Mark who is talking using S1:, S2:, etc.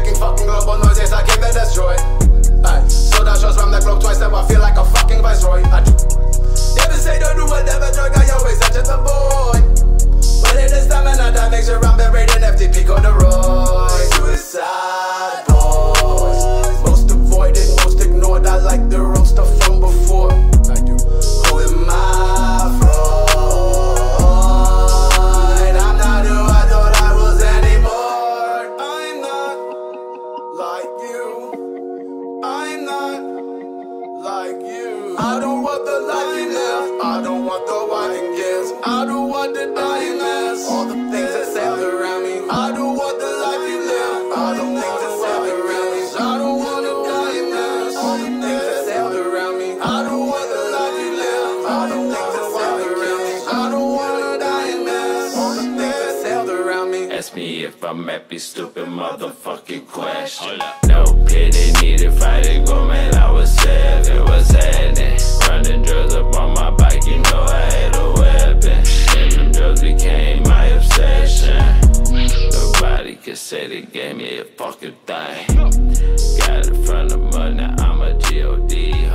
S1: making fucking global noise, yes, I came to destroy. Aye, so that shows from the globe twice, now I feel like a fucking viceroy. Never say don't do whatever drug, I always touch the boy. But it is time and that makes sure I'm buried in FTP corduroy. Suicide boys, most avoided, most ignored. I like the wrong stuff from before. I do. Who am I from? I'm not who I thought I was anymore. I'm not like you. I'm not like you. I don't want the life you live. I don't want the winding gears. I don't want the dying mess. All the things that sailed around me. I don't want the life you live. All the things that sailed around me. I don't want the dying mess. All the things that sailed around me. I don't want the life you live. All the things that sailed around me. I don't want the dying mess. All the things that sailed around me.
S2: Ask me if I'm happy, stupid motherfucking question. No pity needed, fighting go, man, I was sad, it was happening. Running drugs up on my bike, you know I had a weapon. And them drugs became my obsession. Nobody could say they gave me a fucking thing. Got it from the mud, now I'm a G.O.D.